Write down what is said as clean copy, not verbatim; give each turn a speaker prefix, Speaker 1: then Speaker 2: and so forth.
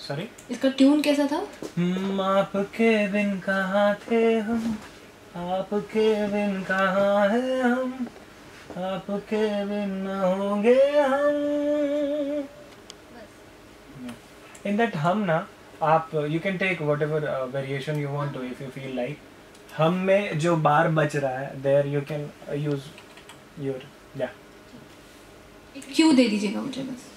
Speaker 1: Sorry,
Speaker 2: इसका tune कैसा था?
Speaker 1: आपके बिन कहाँ थे हम, आपके बिन कहाँ है हम, आपके बिन न होंगे हम। इन दैट हम ना, आप you can take whatever variation you want to if you feel like. हम में जो बार बच रहा है there you can use your, या
Speaker 2: क्यों दे दीजिएगा मुझे बस।